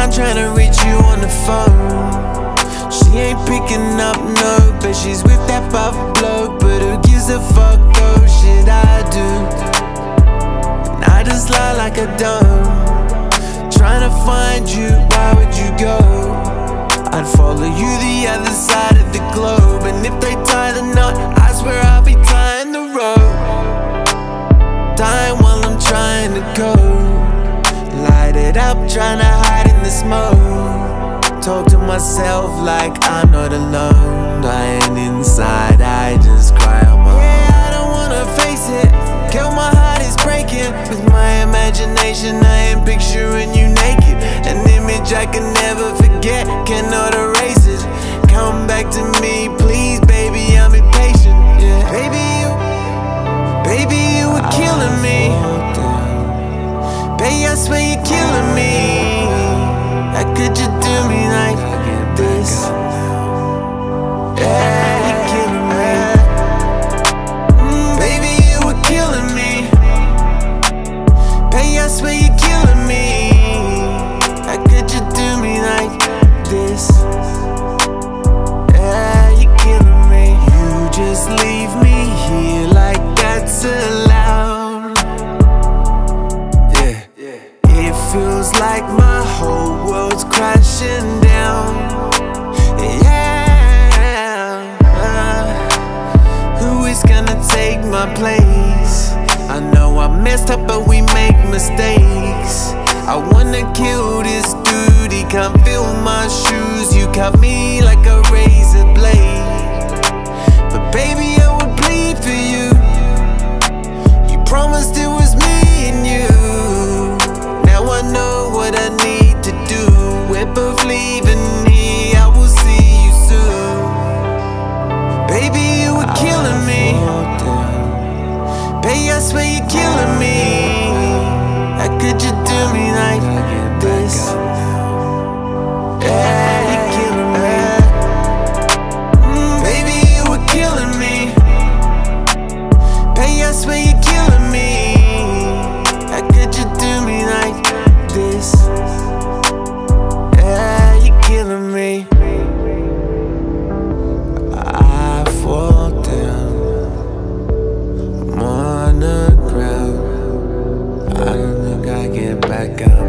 I'm trying to reach you on the phone. She ain't picking up, no, but she's with that buff bloke. But who gives a fuck though, shit I do. And I just lie like I don't. Trying to find you, why would you go? I'd follow you the other side of the globe. And if they tie the knot, I swear I'll be tying the rope. Dying while I'm trying to go. Light it up, trying to hide in the smoke. Talk to myself like I'm not alone. Dying inside, I just cry on my own. Yeah, I don't wanna face it. Girl, my heart is breaking. With my imagination, I am picturing you naked. An image I can never forget, cannot erase it. Come back to me, please, baby, I'm impatient. Yeah, baby, you were killing me. Baby, I swear you're killing me. How could you do me like this? Yeah, you're killing me. Baby, you were killing me. Baby, I swear you're killing me. How could you do me like this? Yeah, you're killing me. You just leave me here like that's allowed. Yeah, it feels like my whole world's crashing down. Yeah, who is gonna take my place? I know I messed up, but we make mistakes. I wanna kill this dude, he can't feel my shoes. You cut me like a razor blade, but baby, I would bleed for you. You promised it was me and you. Now I know what I need to do. We're both leaving here, I will see you soon. Baby, you were killing me. Baby, I swear you're killing me. How could you do me like this? Yeah, you're killing me. Baby, you were killing me. Baby, I swear you're killing me. How could you do me like this? Yeah, you're killing me. I fall down, I'm on the ground. I don't think I get back up.